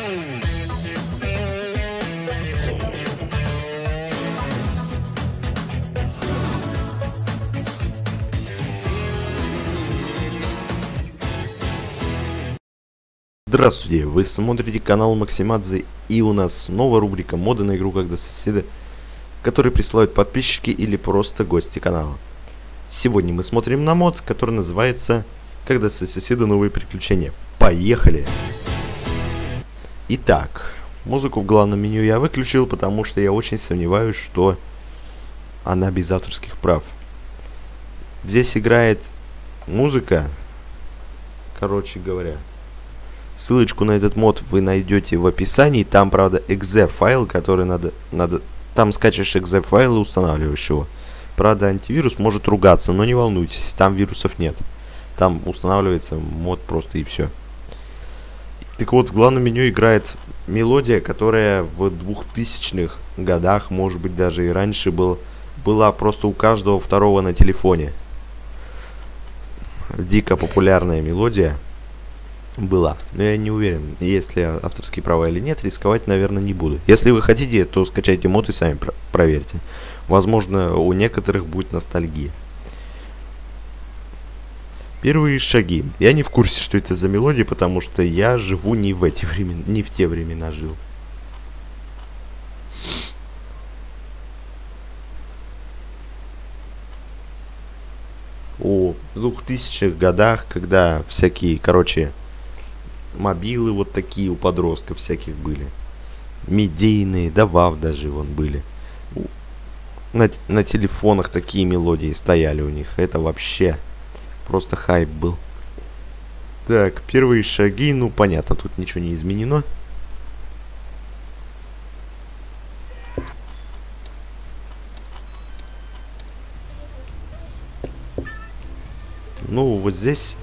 Здравствуйте, вы смотрите канал Максимадзе, и у нас снова рубрика моды на игру «Когда соседи», которые присылают подписчики или просто гости канала. Сегодня мы смотрим на мод, который называется «Когда соседи новые приключения». Поехали! Итак, музыку в главном меню я выключил, потому что я очень сомневаюсь, что она без авторских прав. Здесь играет музыка, короче говоря. Ссылочку на этот мод вы найдете в описании. Там, правда, .exe файл, который надо... Там скачиваешь .exe файл и устанавливаешь его. Правда, антивирус может ругаться, но не волнуйтесь, там вирусов нет. Там устанавливается мод просто и все. Так вот, в главном меню играет мелодия, которая в 2000-х годах, может быть, даже и раньше была просто у каждого второго на телефоне. Дико популярная мелодия. Была, но я не уверен, есть ли авторские права или нет, рисковать, наверное, не буду. Если вы хотите, то скачайте мод и сами проверьте. Возможно, у некоторых будет ностальгия. Первые шаги. Я не в курсе, что это за мелодия, потому что я живу не в те времена жил. В 2000-х годах, когда всякие, короче, мобилы вот такие у подростков всяких были. Медийные, да вав даже вон были. На телефонах такие мелодии стояли у них. Это вообще просто хайп был. Так, первые шаги. Ну, понятно, тут ничего не изменено. Ну, вот здесь...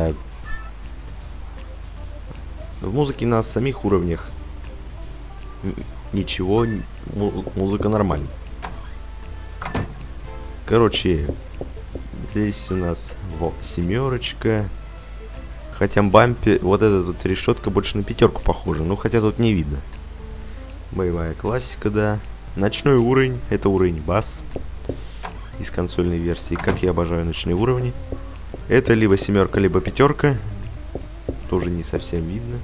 В музыке на самих уровнях ничего, музыка нормальная. Короче, здесь у нас семерочка. Хотя бампе, вот эта тут решетка больше на пятерку похожа, но хотя тут не видно. Боевая классика, да. Ночной уровень, это уровень бас из консольной версии. Как я обожаю ночные уровни. Это либо семерка, либо пятерка. Тоже не совсем видно.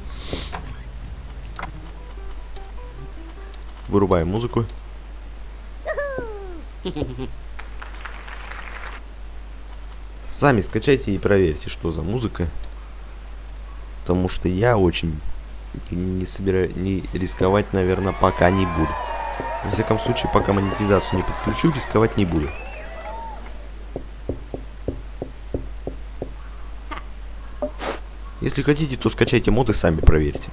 Вырубаем музыку. Сами скачайте и проверьте, что за музыка. Потому что я очень не рисковать, наверное, пока не буду. Во всяком случае, пока монетизацию не подключу, рисковать не буду. Если хотите, то скачайте мод и сами проверьте.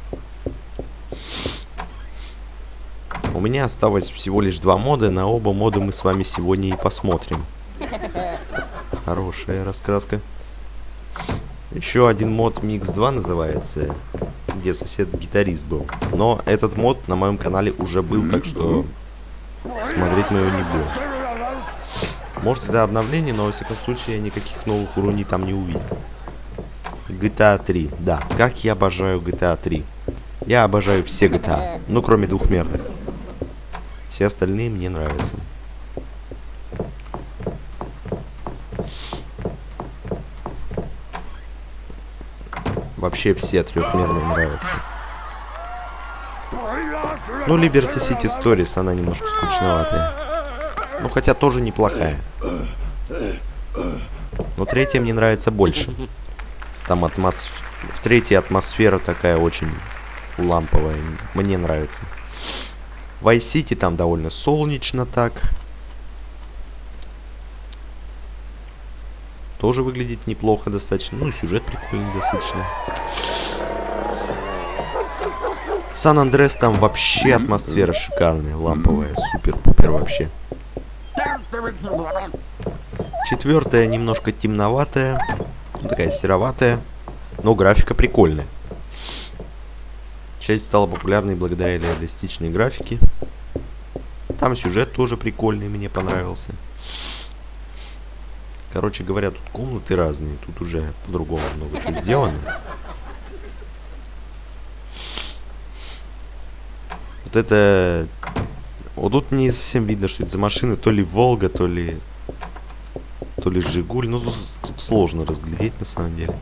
У меня осталось всего лишь 2 мода. На оба мода мы с вами сегодня и посмотрим. Хорошая раскраска. Еще один мод Mix 2 называется, где сосед-гитарист был. Но этот мод на моем канале уже был, так что смотреть мы его не будем. Может, это обновление, но во всяком случае я никаких новых уровней там не увидел. GTA 3. Да, как я обожаю GTA 3. Я обожаю все GTA, ну кроме двухмерных. Все остальные мне нравятся. Вообще все трехмерные нравятся. Ну, Liberty City Stories, она немножко скучноватая. Ну, хотя тоже неплохая. Но третья мне нравится больше. Там в третьей атмосфера такая очень ламповая. Мне нравится. В Vice City там довольно солнечно так. Тоже выглядит неплохо достаточно. Ну, сюжет прикольный достаточно. Сан-Андреас там вообще атмосфера шикарная, ламповая. Супер-пупер вообще. Четвертая немножко темноватая. Такая сероватая, но графика прикольная. Часть стала популярной благодаря реалистичной графике. Там сюжет тоже прикольный, мне понравился. Короче говоря, тут комнаты разные, тут уже по-другому много чего сделано. Вот это... Вот тут не совсем видно, что это за машина. То ли Волга, то ли Жигуль. Ну, тут сложно разглядеть, на самом деле.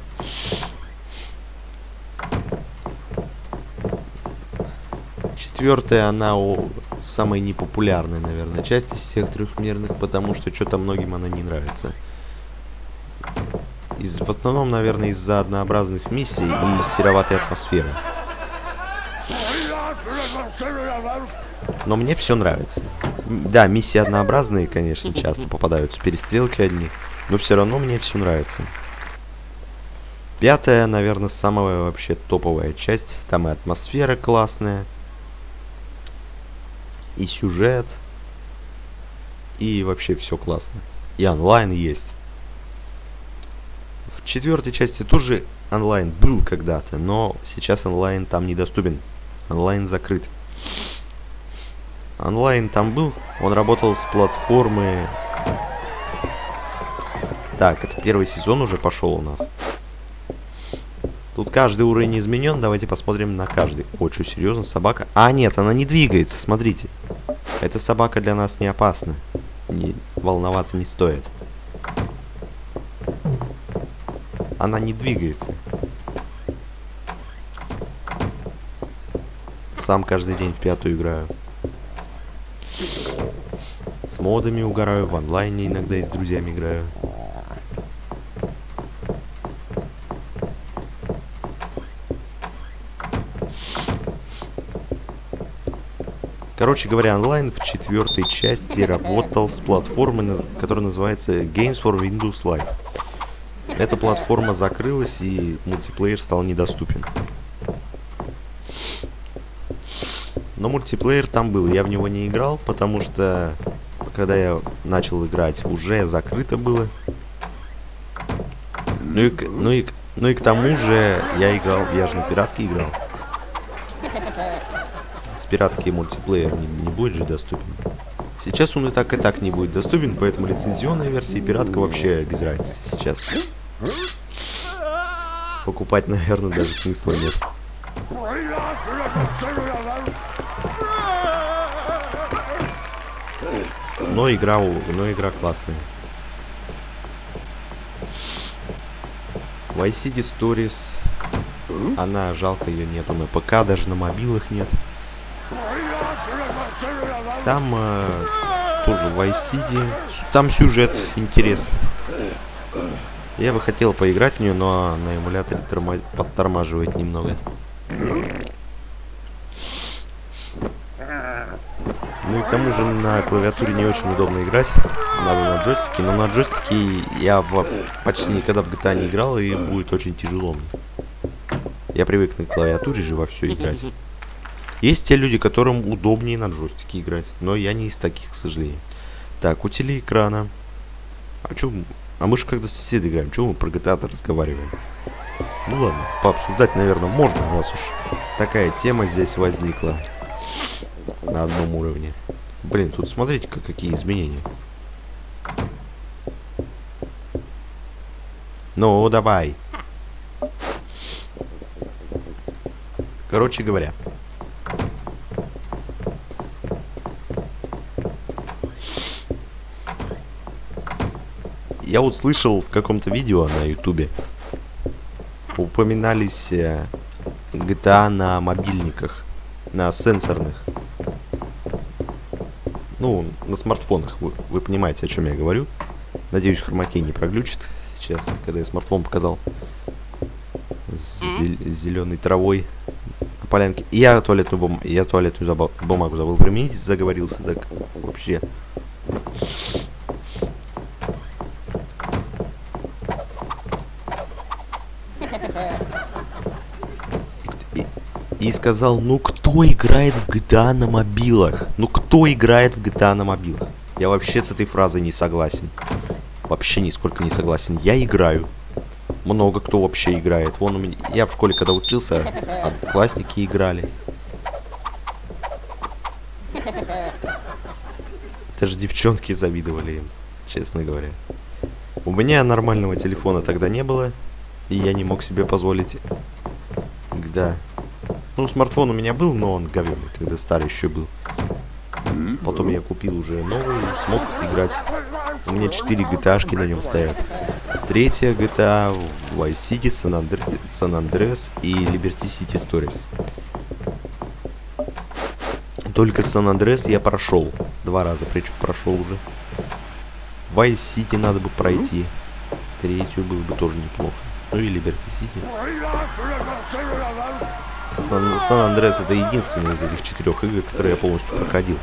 Четвертая, она самая непопулярная, наверное, часть из всех трехмерных, потому что что-то многим она не нравится. В основном, наверное, из-за однообразных миссий и сероватой атмосферы. Но мне все нравится. Да, миссии однообразные, конечно, часто попадаются, перестрелки одни, но все равно мне все нравится. Пятая, наверное, самая вообще топовая часть. Там и атмосфера классная, и сюжет, и вообще все классно. И онлайн есть. В четвертой части тоже онлайн был когда-то, но сейчас онлайн там недоступен. Онлайн закрыт. Онлайн там был, он работал с платформы... Так, это первый сезон уже пошел у нас. Тут каждый уровень изменен, давайте посмотрим на каждый. О, что, серьезно, собака? А, нет, она не двигается, смотрите. Эта собака для нас не опасна. Волноваться не стоит. Она не двигается. Сам каждый день в пятую играю. С модами угораю, в онлайне иногда и с друзьями играю. Короче говоря, онлайн в четвертой части работал с платформой, которая называется Games for Windows Live. Эта платформа закрылась, и мультиплеер стал недоступен. Но мультиплеер там был, я в него не играл, потому что когда я начал играть, уже закрыто было. Ну и к тому же я же на пиратке играл. С пиратки мультиплеер не будет же доступен. Сейчас он и так не будет доступен, поэтому лицензионная версия и пиратка вообще без разницы сейчас. Покупать, наверное, даже смысла нет. Но игра классная. Vice City Stories. Она, жалко, ее нету на ПК, даже на мобилах нет. Там тоже Vice City. Там сюжет интересный. Я бы хотел поиграть в нее, но на эмуляторе подтормаживает немного. Ну и к тому же на клавиатуре не очень удобно играть. Надо на джойстике. Но на джойстике я почти никогда в GTA не играл, и будет очень тяжело мне. Я привык на клавиатуре же во все играть. Есть те люди, которым удобнее на джойстике играть, но я не из таких, к сожалению. Так, у телеэкрана. А мы же когда с соседом играем, чего мы про GTA-то разговариваем? Ну ладно, пообсуждать, наверное, можно, раз уж такая тема здесь возникла на одном уровне. Блин, тут смотрите-ка, какие изменения. Ну, давай. Короче говоря. Я вот слышал в каком-то видео на ютубе, упоминались GTA на мобильниках, на сенсорных. Ну, на смартфонах, вы понимаете, о чем я говорю. Надеюсь, хромакей не проглючит сейчас, когда я смартфон показал. С зеленой травой на полянке. И я туалетную бумагу забыл применить, заговорился, так вообще. И сказал, ну кто играет в GTA на мобилах? Ну кто играет в GTA на мобилах? Я вообще с этой фразой не согласен. Вообще нисколько не согласен. Я играю. Много кто вообще играет. Вон у меня... Я в школе когда учился, одноклассники играли. Даже девчонки завидовали им, честно говоря. У меня нормального телефона тогда не было. И я не мог себе позволить... Да. Ну, смартфон у меня был, но он говёный, тогда старый еще был. Потом я купил уже новый и смог играть. У меня 4 GTA-шки на нем стоят. Третья GTA, Vice City, San Andreas и Liberty City Stories. Только San Andreas я прошел. 2 раза, причем прошел уже. Vice City надо бы пройти. Третью было бы тоже неплохо. Ну и Liberty City. San Andreas это единственный из этих 4 игр, которые я полностью проходил.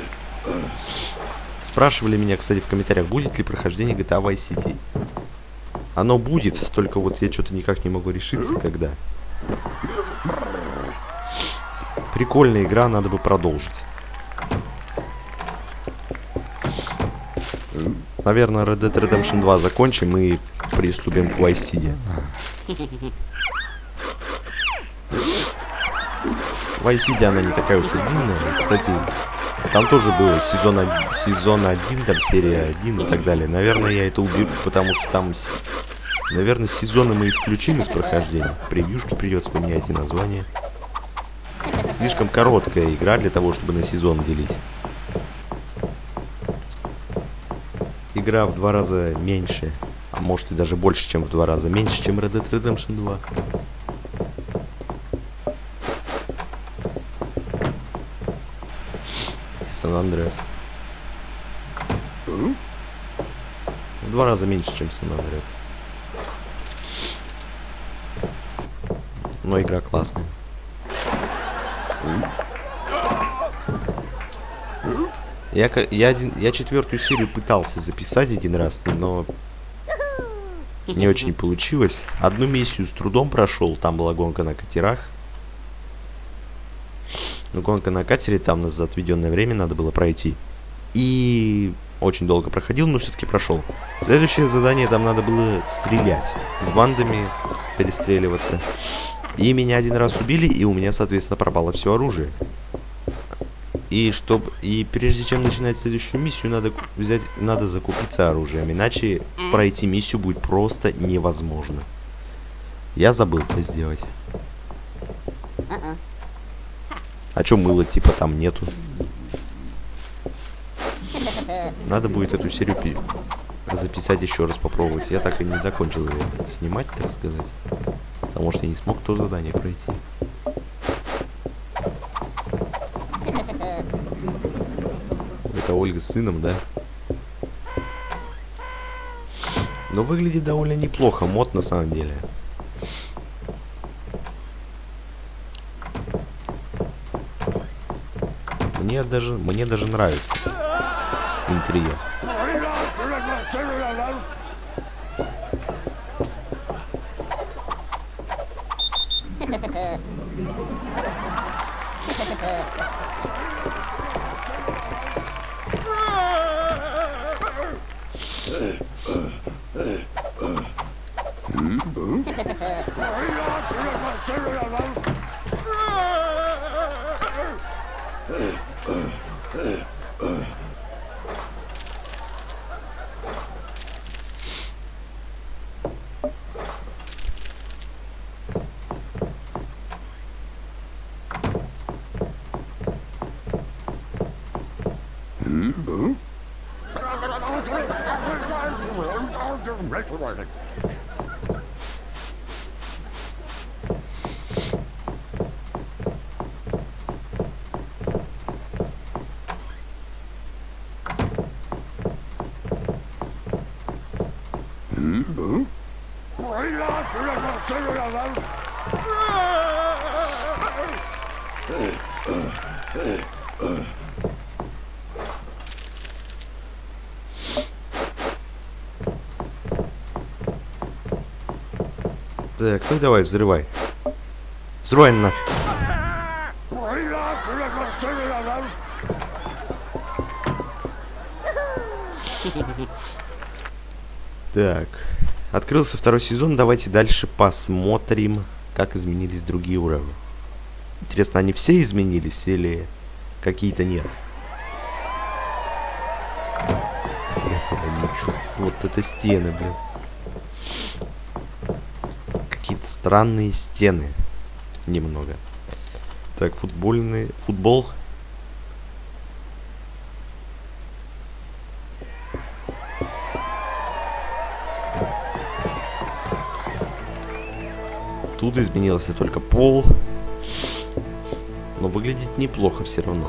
Спрашивали меня, кстати, в комментариях, будет ли прохождение GTA Vice City. Оно будет, только вот я что-то никак не могу решиться, когда. Прикольная игра, надо бы продолжить. Наверное, Red Dead Redemption 2 закончим и приступим к Vice City. Vice City, она не такая уж и длинная. Кстати, там тоже было сезон 1, там серия 1 и так далее. Наверное, я это уберу, потому что там... Наверное, сезоны мы исключим из прохождения. Превьюшки придется поменять и название. Слишком короткая игра для того, чтобы на сезон делить. Игра в 2 раза меньше, а может и даже больше, чем в 2 раза меньше, чем Red Dead Redemption 2. San Andreas. В 2 раза меньше, чем San Andreas. Но игра классная. Я 4-ю серию пытался записать 1 раз, но не очень получилось. Одну миссию с трудом прошел, там была гонка на катерах. Но гонка на катере, там за отведенное время надо было пройти. И очень долго проходил, но все-таки прошел. Следующее задание, там надо было стрелять. С бандами перестреливаться. И меня 1 раз убили, и у меня, соответственно, пропало все оружие. И прежде чем начинать следующую миссию, надо закупиться оружием. Иначе пройти миссию будет просто невозможно. Я забыл это сделать. А чё мыла, типа, там нету? Надо будет эту серию записать еще раз, попробовать. Я так и не закончил ее снимать, так сказать. Потому что я не смог то задание пройти. Это Ольга с сыном, да? Но выглядит довольно неплохо, мод на самом деле. Мне даже нравится интерьер. Так, ну давай, взрывай. Взрывай нафиг. Так, открылся 2-й сезон. Давайте дальше посмотрим, как изменились другие уровни. Интересно, они все изменились или какие-то нет? Ничего. Вот это стены, блин. Какие-то странные стены. Немного. Так, футбол. Тут изменился только пол. Но выглядит неплохо все равно.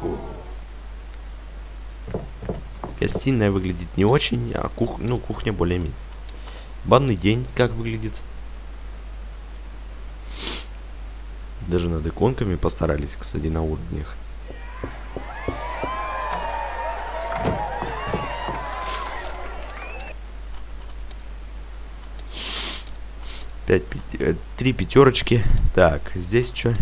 Гостиная выглядит не очень, а кухня более-менее. Банный день как выглядит. Даже над иконками постарались, кстати, на уровнях. Три пятерочки. Так, здесь что?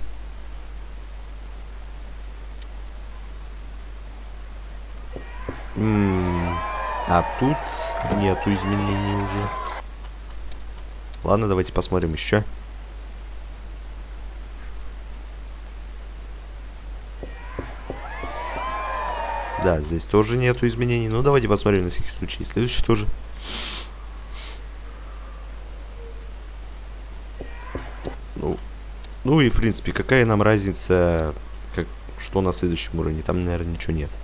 А тут нету изменений уже. Ладно, давайте посмотрим еще. Да, здесь тоже нету изменений. Ну, давайте посмотрим на всякий случай. Следующий тоже. Ну и, в принципе, какая нам разница, что на следующем уровне? Там, наверное, ничего нет.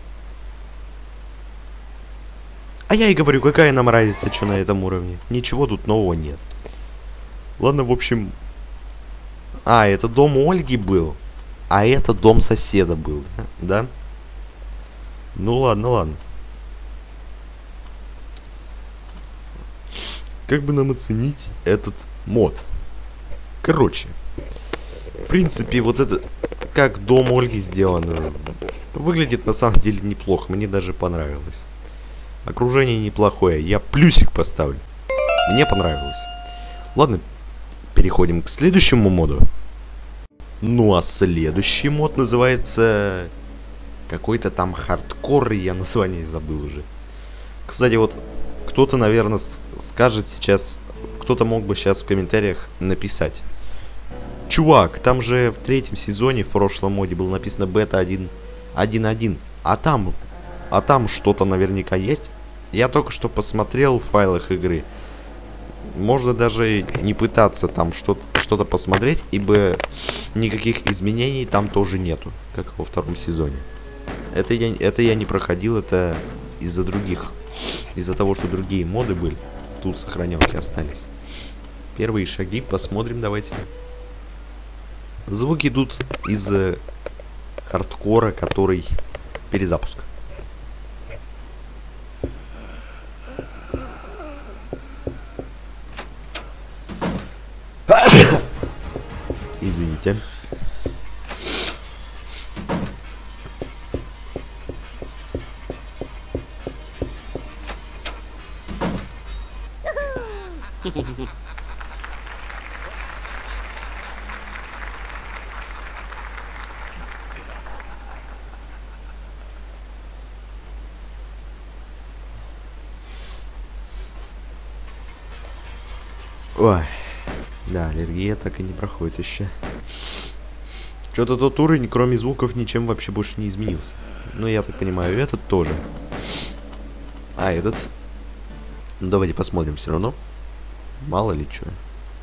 А я и говорю, какая нам разница, что на этом уровне? Ничего тут нового нет. Ладно, в общем... А, это дом Ольги был. А это дом соседа был, да? Ну ладно, ладно. Как бы нам оценить этот мод? Короче. В принципе, вот это... Как дом Ольги сделан. Выглядит на самом деле неплохо. Мне даже понравилось. Окружение неплохое. Я плюсик поставлю. Мне понравилось. Ладно, переходим к следующему моду. Ну а следующий мод называется... Какой-то там хардкор, я название забыл уже. Кстати, вот кто-то, наверное, скажет сейчас... Кто-то мог бы сейчас в комментариях написать. Чувак, там же в 3-м сезоне, в прошлом моде было написано бета 1.1. А там что-то наверняка есть. Я только что посмотрел в файлах игры. Можно даже не пытаться там что-то посмотреть, ибо никаких изменений там тоже нету, как во 2-м сезоне. Это я не проходил, это из-за других. Из-за того, что другие моды были. Тут сохранялки остались. Первые шаги посмотрим, давайте. Звуки идут из хардкора, который перезапуск. Извините. Ой, да, аллергия так и не проходит еще. Что-то тот уровень, кроме звуков, ничем вообще больше не изменился. Ну, я так понимаю, этот тоже. А, этот... Ну, давайте посмотрим все равно. Мало ли что.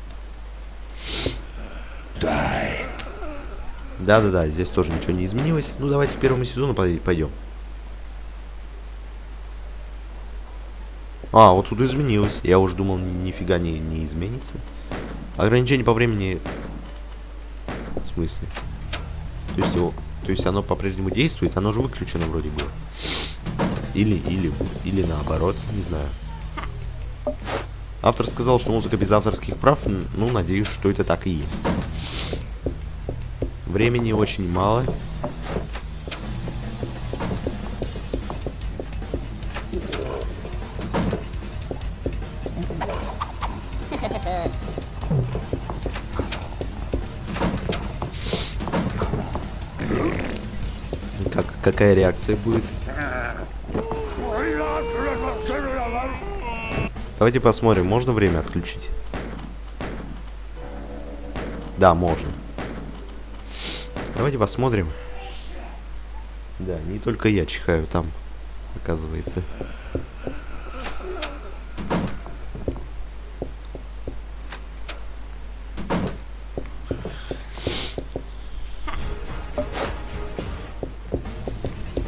Да-да-да, здесь тоже ничего не изменилось. Ну, давайте к первому сезону пойдем. А, вот тут изменилось. Я уже думал, нифига не изменится. Ограничение по времени... В смысле? То есть оно по-прежнему действует? Оно же выключено вроде было. Или наоборот, не знаю. Автор сказал, что музыка без авторских прав. Ну, надеюсь, что это так и есть. Времени очень мало. Какая реакция будет? Давайте посмотрим, можно время отключить? Да, можно. Давайте посмотрим. Да, не только я чихаю там, оказывается.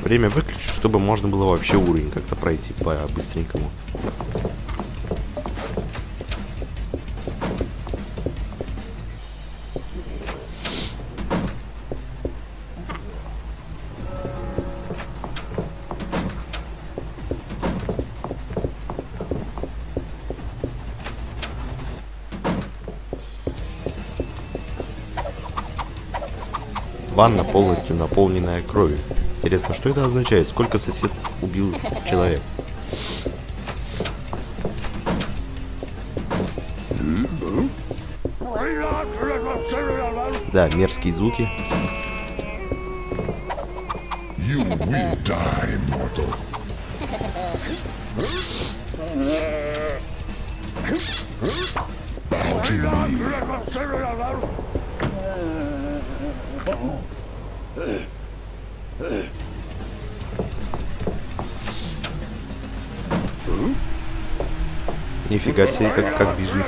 время выключу, чтобы можно было вообще уровень как-то пройти по-быстренькому. Ванна полностью наполненная кровью. Интересно, что это означает? Сколько сосед убил человек? Да, мерзкие звуки. Нифига себе, как бежит.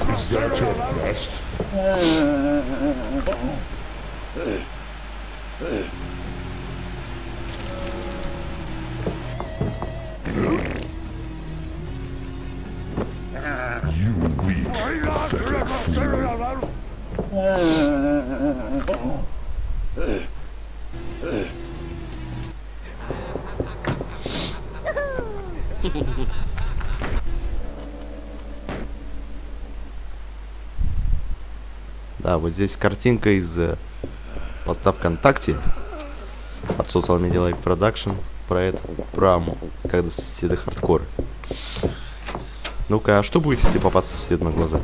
Да, вот здесь картинка из поста ВКонтакте от Social Media Life Production про когда соседы хардкор. Ну-ка, а что будет, если попасться соседу на глаза?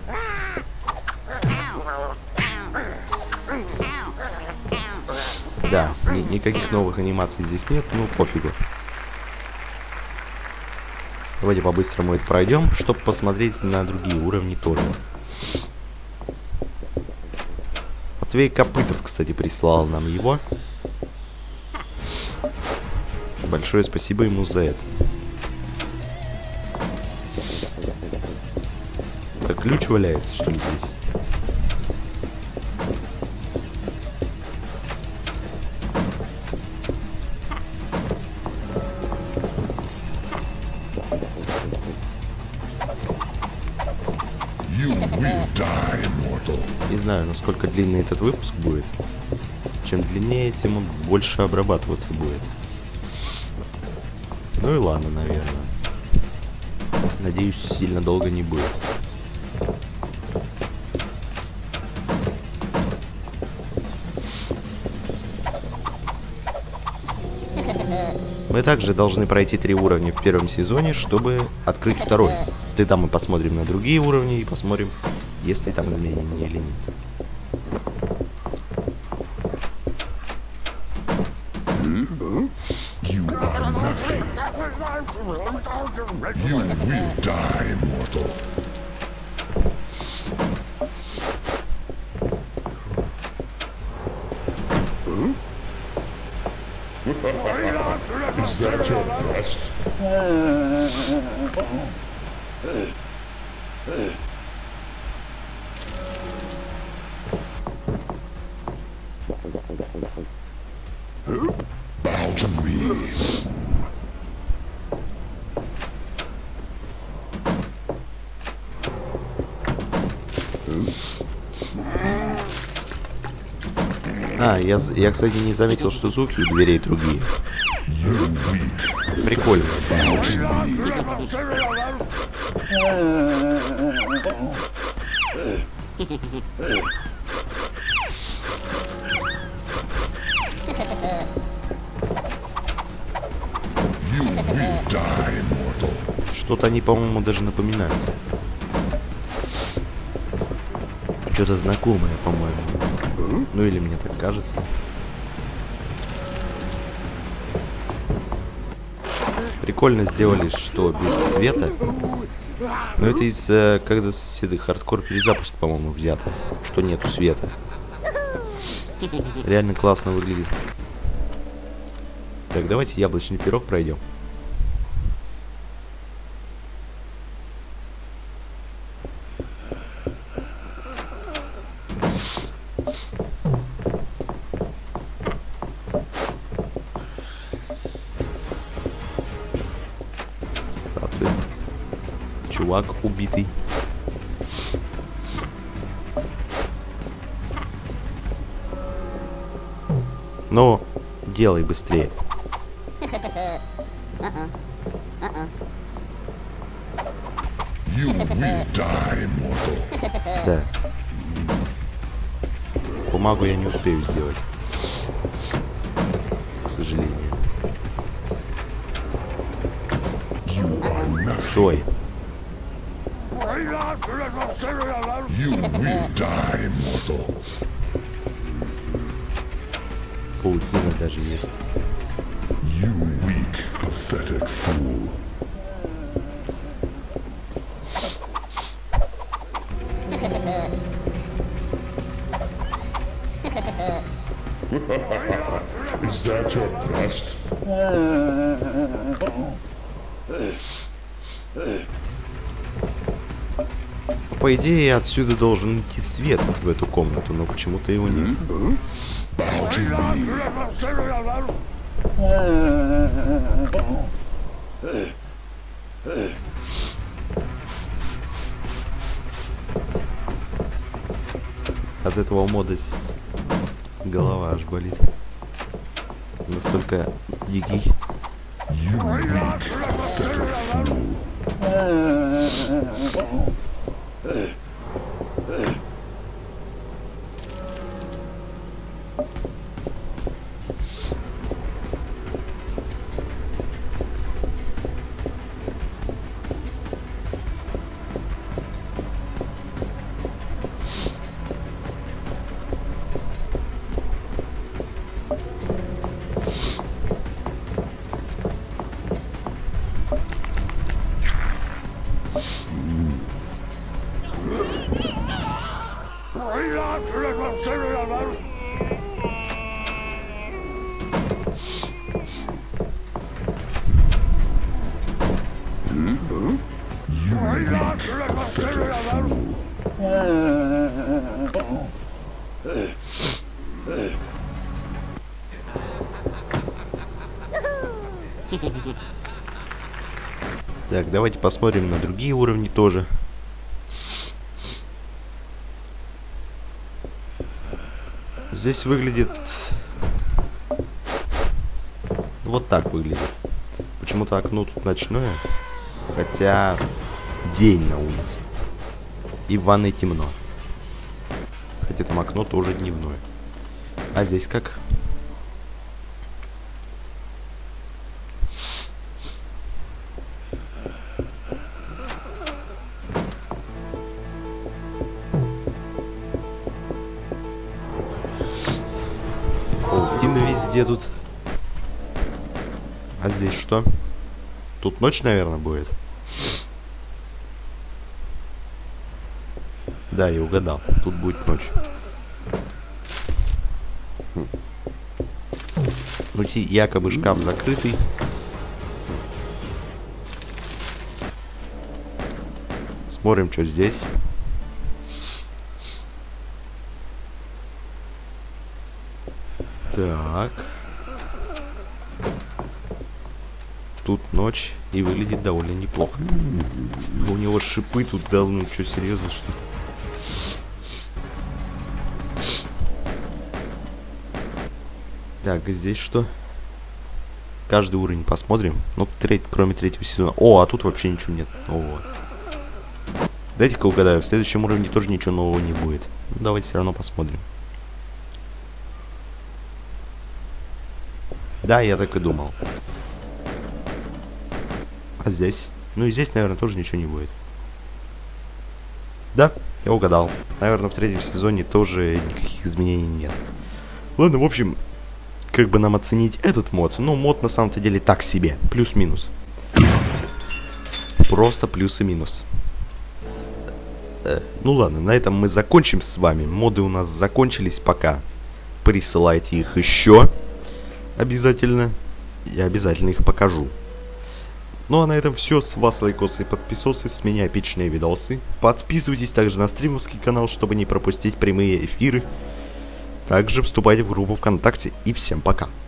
Да, никаких новых анимаций здесь нет, ну пофигу. Давайте по-быстрому это пройдем, чтобы посмотреть на другие уровни тоже. Матвей Копытов, кстати, прислал нам его. Большое спасибо ему за это. Так ключ валяется, что ли, здесь? Не знаю, насколько длинный этот выпуск будет. Чем длиннее, тем он больше обрабатываться будет. Ну и ладно, наверное. Надеюсь, сильно долго не будет. Мы также должны пройти 3 уровня в первом сезоне, чтобы открыть второй. Тогда мы посмотрим на другие уровни и посмотрим, есть ли там изменения или нет. Я, кстати, не заметил, что звуки у дверей другие. Прикольно. Что-то они, по-моему, даже напоминают. Что-то знакомое, по-моему. Ну или мне так кажется. Прикольно сделали, что без света. Но это из когда соседы хардкор перезапуск, по-моему, взято. Что нету света. Реально классно выглядит. Так, давайте яблочный пирог пройдем. чувак убитый. Но делай быстрее. Да. Бумагу я не успею сделать. К сожалению. Стой. Паутина даже есть. Is that your best? По идее, отсюда должен идти свет в эту комнату, но почему-то его нет. От этого мода голова аж болит. Настолько дикий. Так, давайте посмотрим на другие уровни тоже. Здесь выглядит... Вот так выглядит. Почему-то окно тут ночное. Хотя день на улице. И в ванной темно. Хотя там окно тоже дневное. А здесь как? Паутина везде тут. А здесь что? Тут ночь, наверное, будет. Да, я угадал. Тут будет ночь. Ну, якобы шкаф закрытый. Смотрим, что здесь. Так. Тут ночь и выглядит довольно неплохо. У него шипы тут, да, ну что, серьезно, что ли? Так, и здесь что? Каждый уровень посмотрим. Ну, кроме третьего сезона. О, а тут вообще ничего нет нового. Дайте-ка угадаю, в следующем уровне тоже ничего нового не будет. Ну, давайте все равно посмотрим. Да, я так и думал. А здесь? Ну и здесь, наверное, тоже ничего не будет. Да, я угадал. Наверное, в третьем сезоне тоже никаких изменений нет. Ладно, в общем, как бы нам оценить этот мод? Ну, мод на самом-то деле так себе. Плюс-минус. Просто плюс и минус. Ну ладно, на этом мы закончим с вами. Моды у нас закончились пока. Присылайте их еще. Обязательно. Я обязательно их покажу. Ну а на этом все. С вас лайкосы и подписосы. С меня эпичные видосы. Подписывайтесь также на стримовский канал, чтобы не пропустить прямые эфиры. Также вступайте в группу ВКонтакте. И всем пока.